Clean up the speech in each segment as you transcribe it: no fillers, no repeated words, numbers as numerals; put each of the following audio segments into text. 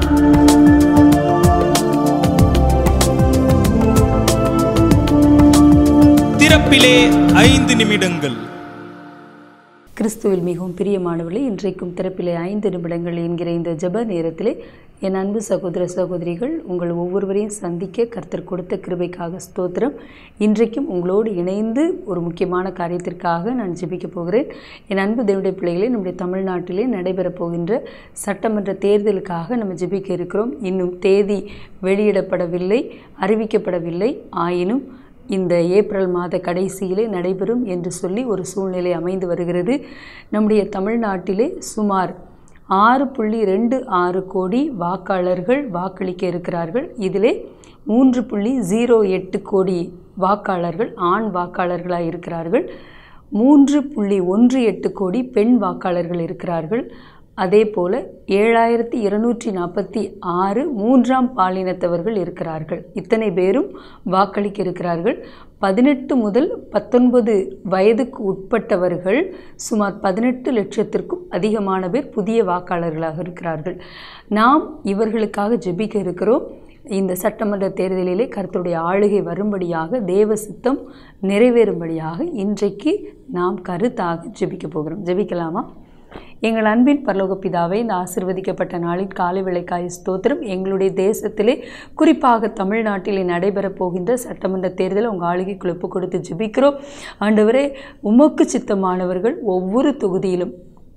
திறப்பிலே 5 நிமிடங்கள். கிறிஸ்துவில் மிகவும் பிரியமானவர்களே, இன்றைக்கும் திறப்பிலே 5 நிமிடங்கள் என்கிற இந்த ஜெப நேரத்திலே என் அன்பு சகோதர சகோதரிகள் உங்கள் ஒவ்வொருவரையும் சந்திக்க கர்த்தர் கொடுத்த கிருபைக்காக ஸ்தோத்திரம். இன்றைக்கும் உங்களோடு இணைந்து ஒரு முக்கியமான காரியத்திற்காக நான் ஜெபிக்க போகிறேன். என் அன்பு தேவனுடைய பிள்ளைகளே, நம்முடைய தமிழ்நாட்டிலே நடைபெறப் போகின்ற சட்டமன்ற தேர்தலுக்காக நம்ம ஜெபிக்க இருக்கிறோம். இன்னும் தேதி வெளியிடப்படவில்லை, அறிவிக்கப்படவில்லை. ஆயினும் இந்த ஏப்ரல் மாத கடைசியிலே நடைபெறும் என்று சொல்லி ஒரு சூழ்நிலை அமைந்து வருகிறது. நம்முடைய தமிழ்நாட்டிலே சுமார் 6.26 கோடி வாக்காளர்கள் வாக்களிக்க இருக்கிறார்கள். இதிலே 3.08 கோடி வாக்காளர்கள் ஆண் வாக்காளர்களாக இருக்கிறார்கள். 3.18 கோடி பெண் வாக்காளர்கள் இருக்கிறார்கள். அதே போல் 7246 மூன்றாம் பாலினத்தவர்கள் இருக்கிறார்கள். இத்தனை பேரும் வாக்களிக்க இருக்கிறார்கள். 18 முதல் 19 வயதுக்கு உட்பட்டவர்கள் சுமார் 18 லட்சத்திற்கும் அதிகமான பேர் புதிய வாக்காளர்களாக இருக்கிறார்கள். நாம் இவர்களுக்காக ஜெபிக்க இருக்கிறோம். இந்த சட்டமன்ற தேர்தலிலே கர்த்தருடைய ஆளுகை வரும்படியாக, தேவ சித்தம் நிறைவேறும்படியாக இன்றைக்கு நாம் கருத்தாக ஜெபிக்க போகிறோம். ஜெபிக்கலாமா? எங்கள் அன்பின் பரலோக பிதாவே, இந்த ஆசீர்வதிக்கப்பட்ட நாளின் காலை வேளைக்காய் ஸ்தோத்திரம். எங்களுடைய தேசத்திலே குறிப்பாக தமிழ்நாட்டிலே நடைபெறப் போகின்ற சட்டமன்ற தேர்தலை உங்கள் ஆளுகைக்குள் ஒப்பு கொடுத்து ஜெபிக்கிறோம். ஆண்டவரே, உமக்கு சித்தமானவர்கள் ஒவ்வொரு தொகுதியிலும்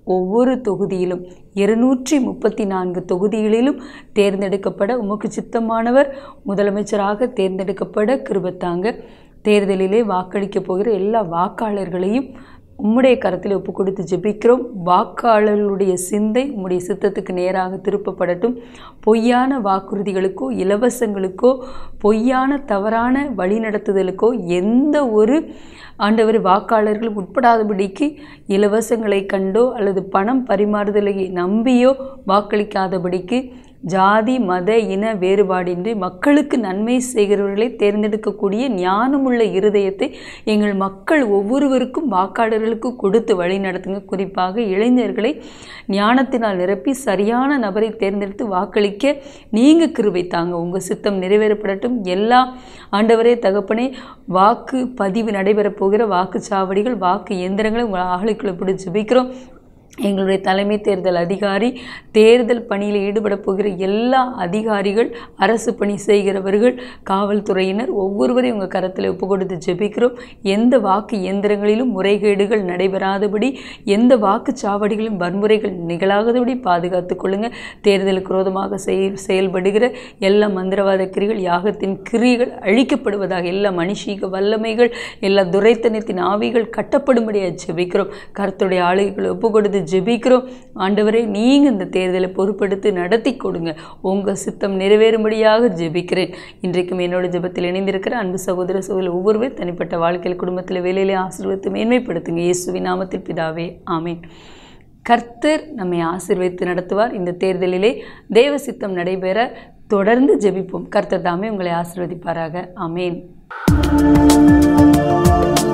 234 தொகுதிகளிலும் தேர்ந்தெடுக்கப்பட உமக்கு சித்தமானவர் முதலமைச்சராக தேர்ந்தெடுக்கப்பட கிருபைத்தாங்க. தேர்தலிலே வாக்களிக்க போகிற எல்லா வாக்காளர்களையும் உம்முடைய கரத்தில் ஒப்பு கொடுத்து ஜெபிக்கிறோம். வாக்காளர்களுடைய சிந்தை உம்முடைய சித்தத்துக்கு நேராக திருப்பப்படட்டும். பொய்யான வாக்குறுதிகளுக்கோ, இலவசங்களுக்கோ, பொய்யான தவறான வழிநடத்துதலுக்கோ எந்த ஒரு ஆண்டவர் வாக்காளர்கள் உட்படாதபடிக்கு இலவசங்களை கண்டோ அல்லது பணம் பரிமாறுதலை நம்பியோ வாக்களிக்காதபடிக்கு ஜாதி மத இன வேறுபாடின்றி மக்களுக்கு நன்மை செய்கிறவர்களை தேர்ந்தெடுக்கக்கூடிய ஞானமுள்ள இருதயத்தை எங்கள் மக்கள் ஒவ்வொருவருக்கும் வாக்காளர்களுக்கு கொடுத்து வழி நடத்துங்க. குறிப்பாக இளைஞர்களை ஞானத்தினால் நிரப்பி சரியான நபரை தேர்ந்தெடுத்து வாக்களிக்க நீங்கள் கிருபை தாங்க. உங்கள் சித்தம் நிறைவேறப்படட்டும். எல்லா ஆண்டவரே தகப்பனே, வாக்கு பதிவு நடைபெறப் போகிற வாக்குச்சாவடிகள், வாக்கு இயந்திரங்களை உங்கள் ஆளுக்குள்ள பிடிச்சி ஜெபிக்கிறோம். எங்களுடைய தலைமை தேர்தல் அதிகாரி, தேர்தல் பணியில் ஈடுபட போகிற எல்லா அதிகாரிகள், அரசு பணி செய்கிறவர்கள், காவல்துறையினர் ஒவ்வொருவரையும் உங்கள் கரத்தில் ஒப்பு கொடுத்து ஜெபிக்கிறோம். எந்த வாக்கு இயந்திரங்களிலும் முறைகேடுகள் நடைபெறாதபடி, எந்த வாக்குச்சாவடிகளிலும் வன்முறைகள் நிகழாதபடி பாதுகாத்து கொள்ளுங்கள். தேர்தலுக்கு விரோதமாக செயல்படுகிற எல்லா மந்திரவாத கிரிகள், யாகத்தின் கிரிகள் அழிக்கப்படுவதாக, எல்லா மனுஷீக வல்லமைகள், எல்லா துரைத்தனத்தின் ஆவிகள் கட்டப்படும்படியாக ஜெபிக்கிறோம். கர்த்தருடைய ஆளுகைகளை ஒப்பு கொடுத்து ஜெபிக்கிறோம். ஆண்டவரே, நீங்கள் இந்த தேர்தலை பொறுப்பெடுத்து நடத்தி கொடுங்க. உங்கள் சித்தம் நிறைவேறும்படியாக ஜெபிக்கிறேன். இன்றைக்கும் என்னோட ஜெபத்தில் இணைந்திருக்கிற அன்பு சகோதர சகோதரி ஒவ்வொருவரும் தனிப்பட்ட வாழ்க்கையில், குடும்பத்தில், வேலையிலே ஆசீர்வதித்து மேன்மைப்படுத்துங்க. இயேசுவின் நாமத்தில் பிதாவே, ஆமேன். கர்த்தர் நம்மை ஆசீர்வதித்து நடத்துவார். இந்த தேர்தலிலே தேவ சித்தம் நடைபெற தொடர்ந்து ஜெபிப்போம். கர்த்தர் தாமே உங்களை ஆசீர்வதிப்பாராக. ஆமேன்.